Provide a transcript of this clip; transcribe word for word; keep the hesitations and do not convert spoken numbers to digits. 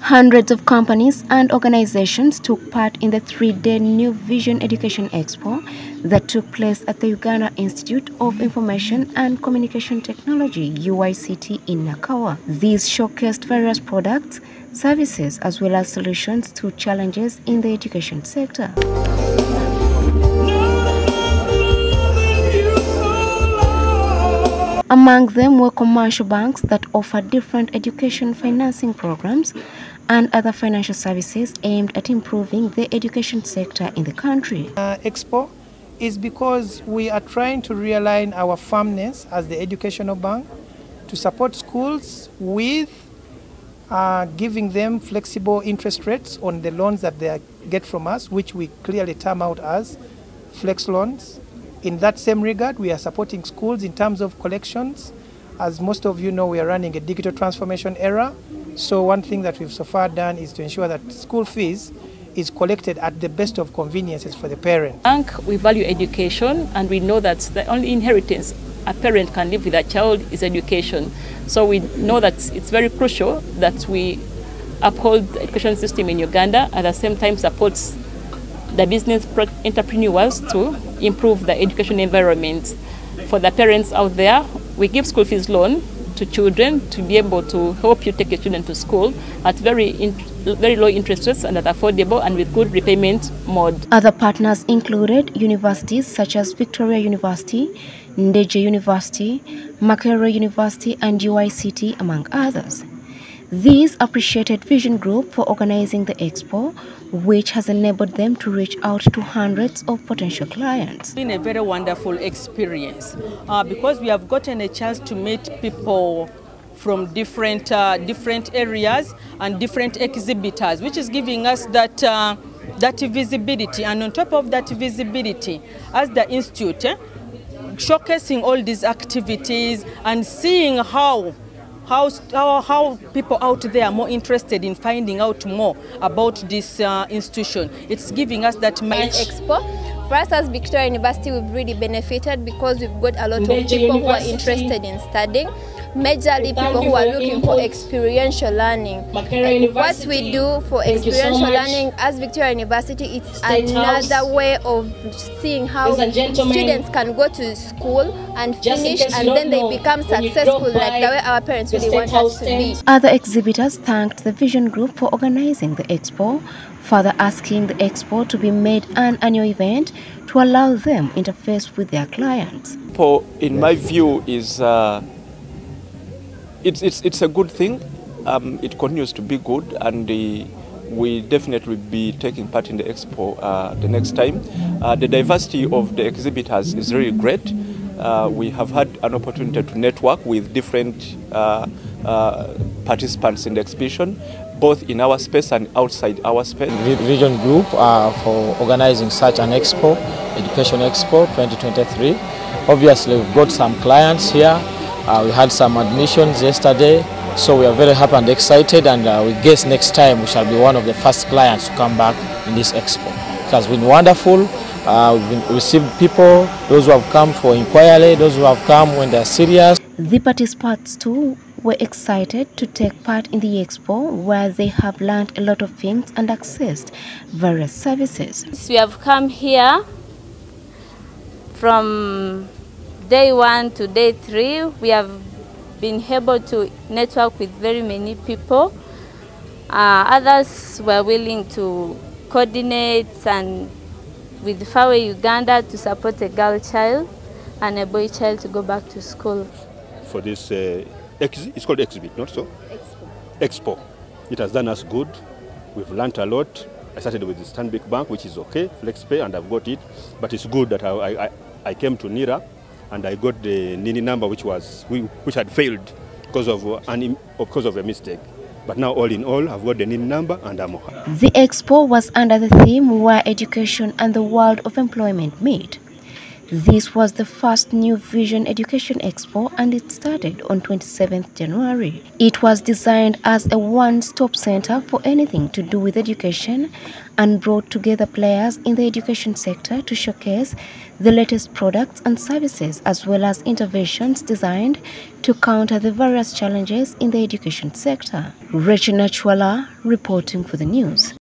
Hundreds of companies and organizations took part in the three-day New Vision Education Expo that took place at the Uganda Institute of Information and Communication Technology, U I C T, in Nakawa. These showcased various products, services, as well as solutions to challenges in the education sector. Among them were commercial banks that offer different education financing programs and other financial services aimed at improving the education sector in the country. Uh, Expo is because we are trying to realign our firmness as the educational bank to support schools with uh, giving them flexible interest rates on the loans that they get from us, which we clearly term out as flex loans. In that same regard, we are supporting schools in terms of collections. As most of you know, we are running a digital transformation era. So one thing that we've so far done is to ensure that school fees is collected at the best of conveniences for the parent. Bank, we value education, and we know that the only inheritance a parent can leave with a child is education. So we know that it's very crucial that we uphold the education system in Uganda, at the same time supports the business entrepreneurs to improve the education environment. For the parents out there, we give school fees loan to children to be able to help you take your children to school at very in, very low interest rates and at affordable and with good repayment mode. Other partners included universities such as Victoria University, Ndejje University, Makerere University and U I C T, among others. These appreciated Vision Group for organizing the expo, which has enabled them to reach out to hundreds of potential clients. It's been a very wonderful experience uh, because we have gotten a chance to meet people from different, uh, different areas and different exhibitors, which is giving us that, uh, that visibility. And on top of that visibility, as the Institute, eh, showcasing all these activities and seeing how How, how, how people out there are more interested in finding out more about this uh, institution. It's giving us that match. Expo. For us as Victoria University, we've really benefited because we've got a lot of people who are interested in studying, majorly people who are looking for experiential learning. And what we do for experiential learning as Victoria University, it's another way of seeing how students can go to school and finish and then they become successful like the way our parents really want us to be. Other exhibitors thanked the Vision Group for organizing the expo, further asking the expo to be made an annual event to allow them interface with their clients. Expo, in my view, is uh, it's, it's, it's a good thing. Um, it continues to be good, and uh, we definitely be taking part in the expo uh, the next time. Uh, the diversity of the exhibitors is really great. Uh, we have had an opportunity to network with different uh, uh, participants in the exhibition, both in our space and outside our space. Vision Group uh, for organizing such an expo, Education Expo twenty twenty-three. Obviously, we've got some clients here. Uh, we had some admissions yesterday, so we are very happy and excited, and uh, we guess next time we shall be one of the first clients to come back in this expo. It has been wonderful. Uh, we've been, received people, those who have come for inquiry, those who have come when they are serious. The participants too were excited to take part in the expo, where they have learned a lot of things and accessed various services. We have come here from day one to day three. We have been able to network with very many people. Uh, others were willing to coordinate and with Fawe Uganda to support a girl child and a boy child to go back to school. For this, uh, ex it's called exhibit, not so? Expo. Expo. It has done us good. We've learned a lot. I started with the Stanbic Bank, which is okay, FlexPay, and I've got it. But it's good that I, I, I came to NIRA and I got the NINI number, which was which had failed because of an because of a mistake. But now, all in all, I've got the NIN number and I'm okay. The expo was under the theme Where Education and the World of Employment Meet. This was the first New Vision Education Expo and it started on twenty-seventh January. It was designed as a one-stop center for anything to do with education and brought together players in the education sector to showcase the latest products and services as well as interventions designed to counter the various challenges in the education sector. Rachel Nachwala reporting for the news.